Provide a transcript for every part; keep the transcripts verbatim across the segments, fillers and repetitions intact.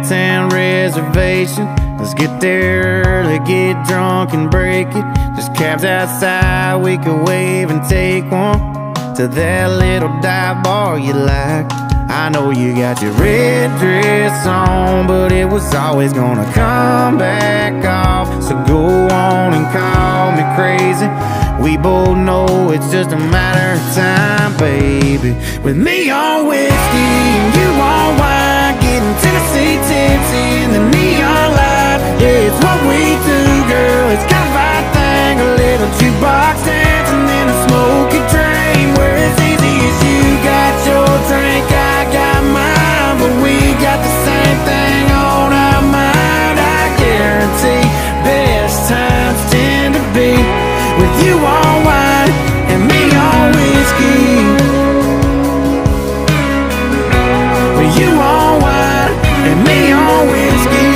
downtown reservation. Let's get there early, get drunk and break it. There's cabs outside, we can wave and take one to that little dive bar you like. I know you got your red dress on, but it was always gonna come back off. So go on and call me crazy, we both know it's just a matter of time, baby. With me on whiskey and you on wine, getting Tennessee tipsy in the neon light. Yeah, it's what we do, girl, it's kind of our thing. A little jukebox dance and then a smoky train, where it's easy as you got your drink, I got mine, but we got the same thing on our mind. I guarantee best times tend to be with you on wine and me on whiskey. With you on wine and me on whiskey.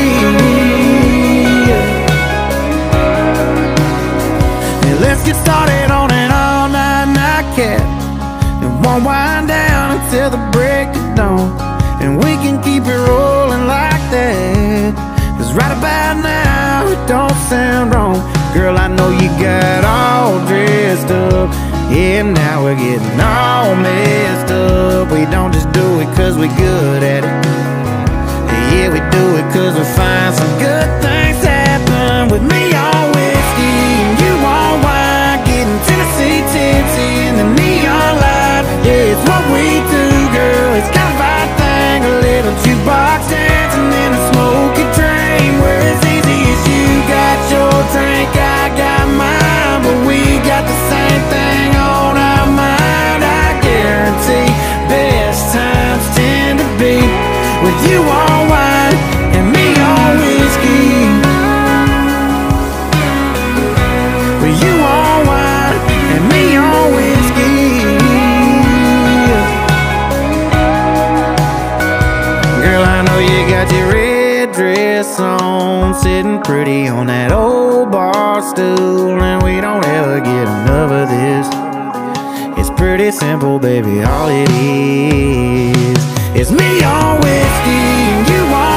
And let's get started on an all-night nightcap, and won't wind down until the break of dawn. And we can keep it rolling like that, 'cause right about now it don't sound wrong. Girl, I know you got all dressed up, yeah, now we're getting all messed up. We don't just do it 'cause we're good at it, yeah, we do it 'cause we find some good things happen. With me on whiskey and you on wine, getting Tennessee tipsy in the neon light. Yeah, it's what we do, girl, it's kind of our thing. A little jukebox dance and then a smoky train, where it's easy as you got your drink, I got mine, but we got the same thing on our mind. I guarantee best times tend to be with you on wine and me on whiskey. With you on wine and me on whiskey. Girl, I know you got your red dress on, sitting pretty on that old bar stool, and we don't ever get enough of this. It's pretty simple, baby, all it is is me on whiskey and you on